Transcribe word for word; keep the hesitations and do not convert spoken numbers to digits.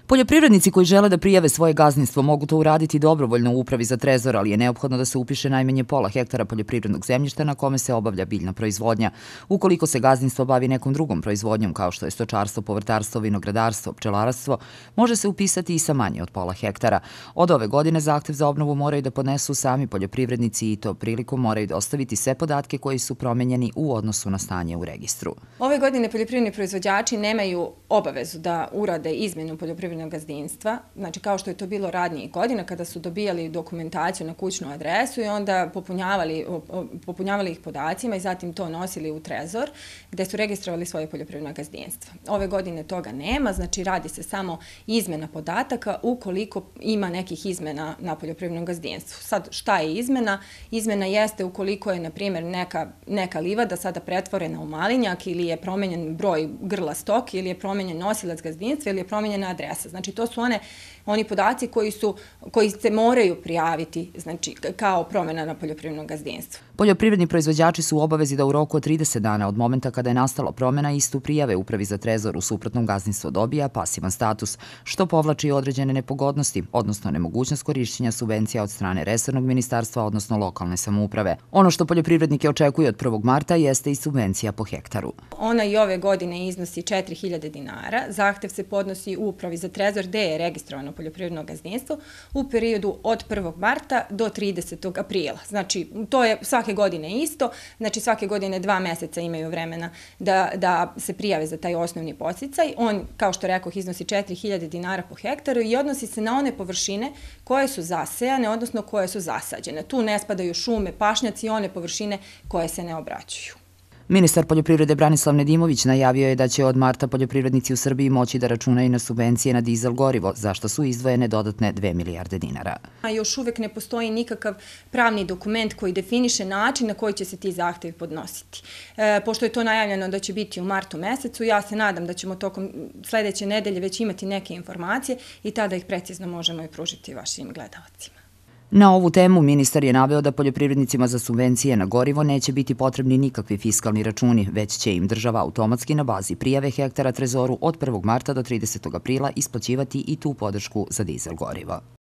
Poljoprivrednici koji žele da prijave svoje gazdinstvo mogu to uraditi dobrovoljno u Upravi za trezor, ali je neophodno da se upiše najmanje pola hektara poljoprivrednog zemljišta na kome se obavlja biljna proizvodnja. Ukoliko se gazdinstvo bavi nekom drugom proizvodnjom, kao što je stočarstvo, povrtarstvo, vinogradarstvo, pčelarstvo, može se upisati i sa manje od pola hektara. Od ove godine zahtev za obnovu moraju da podnesu sami poljoprivrednici i to prilikom moraju dostaviti sve podatke koji su promenjeni u odnosu na stanje u registru. Ove godine poljoprivredni proizvođači nemaju obavezu da urade izmenu poljoprivrednog gazdinstva, znači kao što je to bilo ranijih godina kada su dobijali dokumentaciju na kućnu adresu i onda popunjavali, popunjavali ih podacima i zatim to nosili u trezor gde su registrovali svoje poljoprivredno gazdinstva. Ove godine toga nema, znači radi se samo izmena podataka ukoliko ima nekih izmena na poljoprivrednom gazdinstvu. Sad šta je izmena? Izmena jeste ukoliko je, na primjer, neka, neka livada sada pretvorena u malinjak ili je promenjen broj grla stoke ili je promenjen nosilac gazdinstva ili je promenjena adresa. Znači, to su one, oni podaci koji, su, koji se moraju prijaviti, znači, kao promjena na poljoprivrednom gazdinstvu. Poljoprivredni proizvođači su u obavezi da u roku od trideset dana od momenta kada je nastala promjena istu prijave Upravi za trezor, u suprotnom gazdinstvo dobija pasivan status, što povlači određene nepogodnosti, odnosno nemogućnost korišćenja subvencija od strane resornog ministarstva, odnosno lokalne samouprave. Ono što poljoprivrednike očekuje od prvog marta jeste i subvencija po hektaru. Ona i ove godine iznosi četiri hiljade dinara. Zahtev se podnosi u Upravi za trezor gde je registrovano poljoprivredno gazdinstvo u periodu od prvog marta do tridesetog aprila. Znači, to je svake godine isto, znači svake godine dva meseca imaju vremena da, da se prijave za taj osnovni podsticaj. On, kao što rekoh, iznosi četiri hiljade dinara po hektaru i odnosi se na one površine koje su zasejane, odnosno koje su zasađene. Tu ne spadaju šume, pašnjaci i one površine koje se ne obrađuju. Ministar poljoprivrede Branislav Nedimović najavio je da će od marta poljoprivrednici u Srbiji moći da računaju na subvencije na dizel gorivo, za što su izdvojene dodatne dve milijarde dinara. Još uvek ne postoji nikakav pravni dokument koji definiše način na koji će se ti zahtevi podnositi. E, pošto je to najavljeno da će biti u martu mesecu, ja se nadam da ćemo tokom sledeće nedelje već imati neke informacije i tada ih precizno možemo i pružiti vašim gledalcima. Na ovu temu ministar je naveo da poljoprivrednicima za subvencije na gorivo neće biti potrebni nikakvi fiskalni računi, već će im država automatski na bazi prijave hektara trezoru od prvog marta do tridesetog aprila isplaćivati i tu podršku za dizel gorivo.